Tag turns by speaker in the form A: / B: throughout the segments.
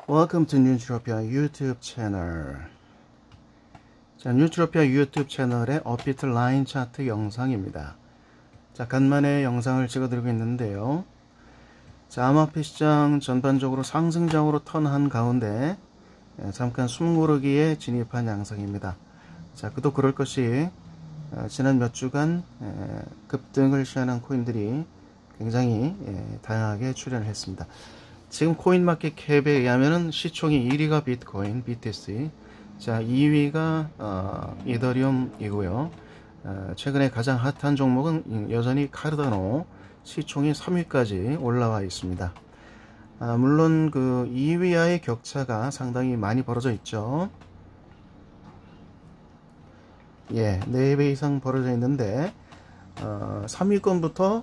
A: Welcome to 뉴트로피아 유튜브 채널. 자, 뉴트로피아 유튜브 채널의 업비트 라인 차트 영상입니다. 자, 간만에 영상을 찍어드리고 있는데요. 자, 암호화폐 시장 전반적으로 상승장으로 턴한 가운데 잠깐 숨고르기에 진입한 양상입니다. 자, 그도 그럴 것이 지난 몇 주간 급등을 시현한 코인들이 굉장히 다양하게 출현을 했습니다. 지금 코인마켓캡에 의하면은 시총이 1위가 비트코인, BTC, 자 2위가 이더리움이고요. 최근에 가장 핫한 종목은 여전히 카르다노, 시총이 3위까지 올라와 있습니다. 물론 그 2위와의 격차가 상당히 많이 벌어져 있죠. 예, 4배 이상 벌어져 있는데 3위권부터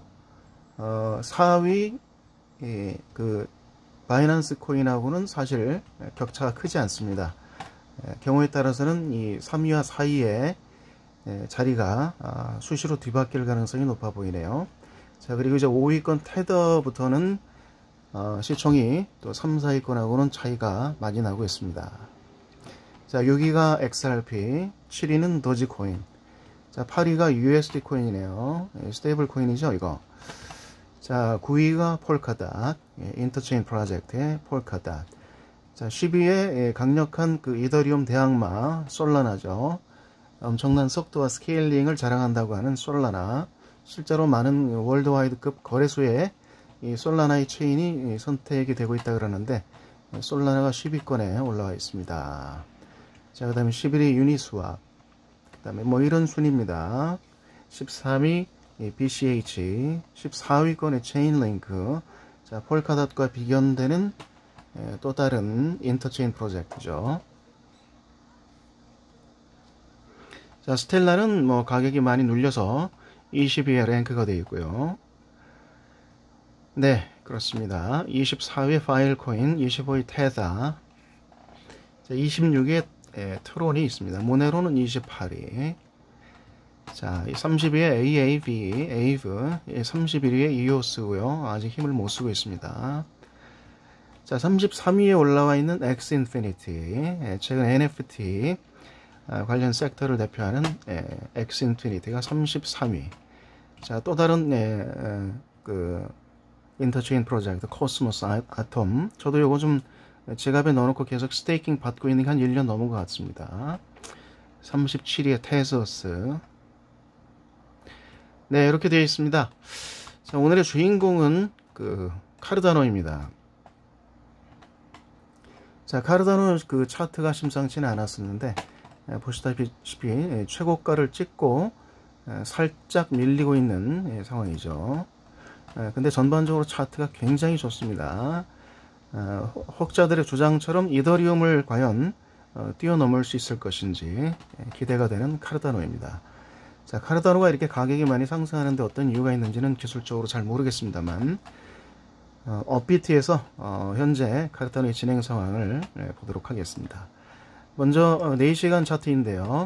A: 4위 그 바이낸스 코인하고는 사실 격차가 크지 않습니다. 경우에 따라서는 이 3위와 4위의 자리가 수시로 뒤바뀔 가능성이 높아 보이네요. 자, 그리고 이제 5위권 테더부터는 시총이 또 3, 4위권하고는 차이가 많이 나고 있습니다. 자, 6위가 XRP, 7위는 도지코인, 자 8위가 USD 코인이네요. 스테이블 코인이죠 이거. 자, 9위가 폴카닷, 인터체인 프로젝트의 폴카닷. 자, 10위에 강력한 그 이더리움 대항마 솔라나죠. 엄청난 속도와 스케일링을 자랑한다고 하는 솔라나. 실제로 많은 월드와이드급 거래소에 이 솔라나의 체인이 선택이 되고 있다 그러는데 솔라나가 10위권에 올라와 있습니다. 자, 그 다음에 11위 유니스왑, 그 다음에 뭐 이런 순입니다. 13위 BCH, 14위권의 체인링크. 자, 폴카닷과 비견되는 또 다른 인터체인 프로젝트죠. 자, 스텔라는 뭐 가격이 많이 눌려서 20위에 랭크가 되어 있고요. 네, 그렇습니다. 24위 파일코인, 25위 테다, 자, 26위에 트론이 있습니다. 모네로는 28위. 자, 30위에 AAV, 31위에 EOS고요. 아직 힘을 못 쓰고 있습니다. 자, 33위에 올라와 있는 엑스인피니티, 최근 NFT 관련 섹터를 대표하는 엑스인피니티가 33위. 자, 또 다른 그 인터체인 프로젝트 코스모스 아톰, 저도 요거 좀 지갑에 넣어놓고 계속 스테이킹 받고 있는 게 한 1년 넘은 것 같습니다. 37위에 테서스. 네, 이렇게 되어 있습니다. 자, 오늘의 주인공은 그 카르다노입니다. 자, 카르다노 그 차트가 심상치는 않았었는데 보시다시피 최고가를 찍고 살짝 밀리고 있는 상황이죠. 근데 전반적으로 차트가 굉장히 좋습니다. 혹자들의 주장처럼 이더리움을 과연 뛰어넘을 수 있을 것인지 기대가 되는 카르다노입니다. 자, 카르다노가 이렇게 가격이 많이 상승하는데 어떤 이유가 있는지는 기술적으로 잘 모르겠습니다만 업비트에서 현재 카르다노의 진행 상황을 보도록 하겠습니다. 먼저 4시간 차트인데요.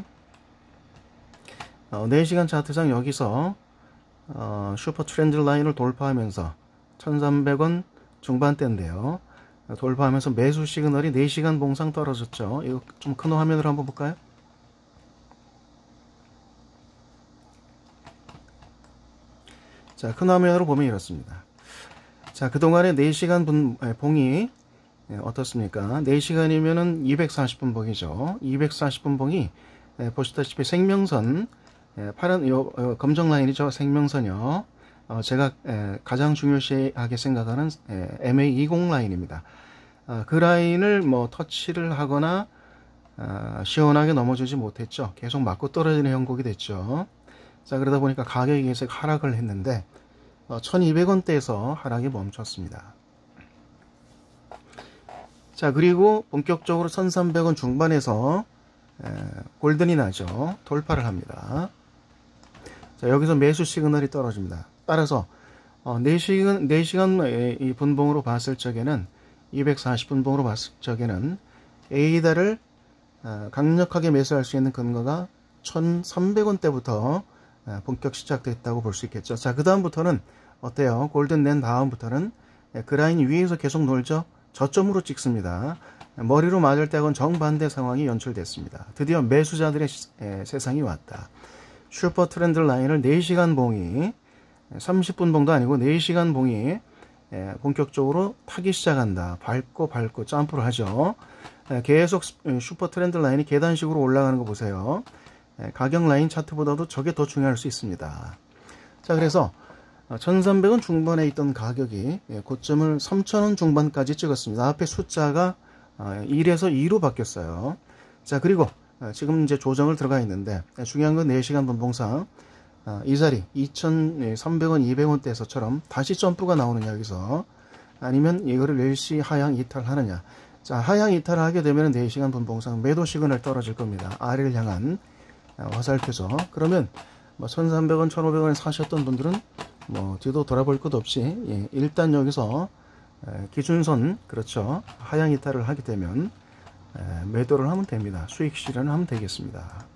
A: 4시간 차트상 여기서 슈퍼 트렌드 라인을 돌파하면서 1300원 중반대인데요. 돌파하면서 매수 시그널이 4시간 봉상 떨어졌죠. 이거 좀 큰 화면으로 한번 볼까요? 자, 큰 화면으로 보면 이렇습니다. 자, 그동안의 4시간 봉이 어떻습니까? 4시간이면은 240분 봉이죠. 240분 봉이 보시다시피 생명선, 파란 요 검정 라인이죠. 생명선이요. 제가 가장 중요시하게 생각하는 MA20 라인입니다. 그 라인을 뭐 터치를 하거나 시원하게 넘어주지 못했죠. 계속 맞고 떨어지는 형국이 됐죠. 자, 그러다 보니까 가격이 계속 하락을 했는데 1200원대에서 하락이 멈췄습니다. 자, 그리고 본격적으로 1300원 중반에서 골든이 나죠. 돌파를 합니다. 자, 여기서 매수 시그널이 떨어집니다. 따라서 4시간 이 분봉으로 봤을 적에는 240분봉으로 봤을 적에는 A다를 강력하게 매수할 수 있는 근거가 1300원대부터 본격 시작됐다고 볼 수 있겠죠. 자, 그 다음부터는 어때요? 골든 낸 다음부터는 그 라인 위에서 계속 놀죠. 저점으로 찍습니다. 머리로 맞을 때하고는 정반대 상황이 연출됐습니다. 드디어 매수자들의 세상이 왔다. 슈퍼 트렌드 라인을 4시간 봉이 30분 봉도 아니고 4시간 봉이 본격적으로 타기 시작한다. 밟고 점프를 하죠. 계속 슈퍼 트렌드 라인이 계단식으로 올라가는 거 보세요. 가격 라인 차트보다도 저게 더 중요할 수 있습니다. 자, 그래서 1300원 중반에 있던 가격이 고점을 3000원 중반까지 찍었습니다. 앞에 숫자가 1에서 2로 바뀌었어요. 자, 그리고 지금 이제 조정을 들어가 있는데 중요한 건 4시간 분봉상 이 자리 2300원 200원대에서처럼 다시 점프가 나오느냐 여기서, 아니면 이거를 일시 하향 이탈하느냐. 자, 하향 이탈을 하게 되면 4시간 분봉상 매도 시그널 떨어질 겁니다. 아래를 향한 화살표죠. 그러면 1300원 1500원 사셨던 분들은 뒤도 돌아볼 것 없이 일단 여기서 기준선, 그렇죠, 하향 이탈을 하게 되면 매도를 하면 됩니다. 수익 실현을 하면 되겠습니다.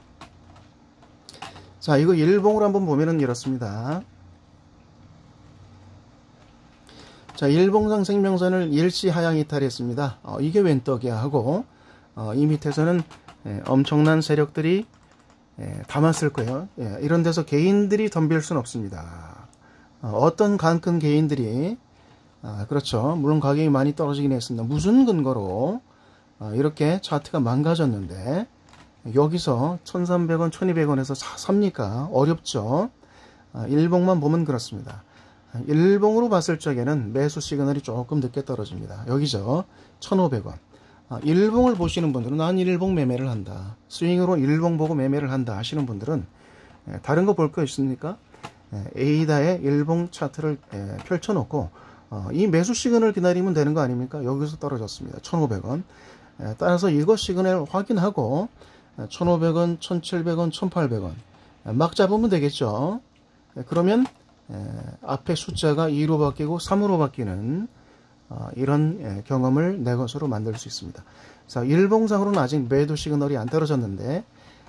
A: 자, 이거 일봉으로 한번 보면은 이렇습니다. 자, 일봉상 생명선을 일시 하향 이탈했습니다. 이게 웬 떡이야 하고 이 밑에서는 엄청난 세력들이 담았을 거예요. 이런 데서 개인들이 덤빌 수는 없습니다. 어떤 간 큰 개인들이 그렇죠, 물론 가격이 많이 떨어지긴 했습니다. 무슨 근거로 이렇게 차트가 망가졌는데 여기서 1300원 1200원에서 삽니까? 어렵죠. 일봉만 보면 그렇습니다. 일봉으로 봤을 적에는 매수 시그널이 조금 늦게 떨어집니다. 여기죠, 1500원. 일봉을 보시는 분들은 난 일봉 매매를 한다, 스윙으로 일봉 보고 매매를 한다 하시는 분들은 다른 거 볼 거 있습니까? 에이다의 일봉 차트를 펼쳐놓고 이 매수 시그널을 기다리면 되는 거 아닙니까? 여기서 떨어졌습니다. 1500원. 따라서 이거 시그널 확인하고 1500원, 1700원, 1800원 막 잡으면 되겠죠. 그러면 앞에 숫자가 2로 바뀌고 3으로 바뀌는 이런 경험을 내 것으로 만들 수 있습니다. 자, 일봉상으로는 아직 매도 시그널이 안 떨어졌는데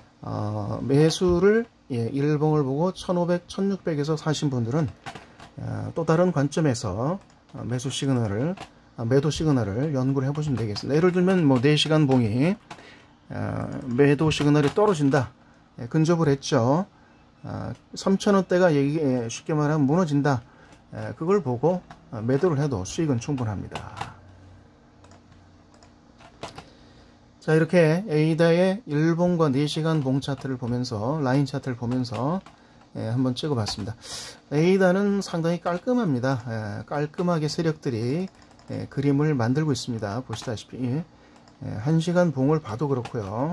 A: 매수를 일봉을 보고 1500, 1600에서 사신 분들은 또 다른 관점에서 매도 시그널을 연구를 해보시면 되겠습니다. 예를 들면 4시간 봉이 매도 시그널이 떨어진다, 근접을 했죠. 3000원대가 쉽게 말하면 무너진다, 그걸 보고 매도를 해도 수익은 충분합니다. 자, 이렇게 에이다의 일봉과 4시간 봉 차트를 보면서, 라인 차트를 보면서 한번 찍어봤습니다. 에이다는 상당히 깔끔합니다. 깔끔하게 세력들이 그림을 만들고 있습니다. 보시다시피 1시간 봉을 봐도 그렇고요.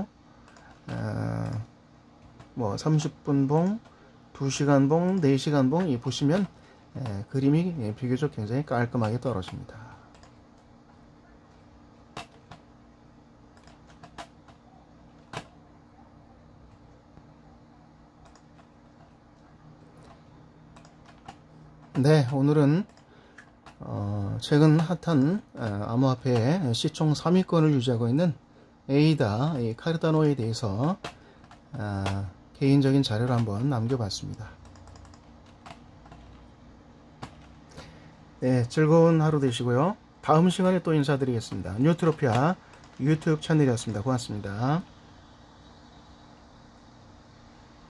A: 30분 봉, 2시간 봉, 4시간 봉 보시면 그림이 비교적 굉장히 깔끔하게 떨어집니다. 네, 오늘은 최근 핫한 암호화폐의 시총 3위권을 유지하고 있는 에이다, 카르다노에 대해서 개인적인 자료를 한번 남겨봤습니다. 네, 즐거운 하루 되시고요. 다음 시간에 또 인사드리겠습니다. 뉴트로피아 유튜브 채널이었습니다. 고맙습니다.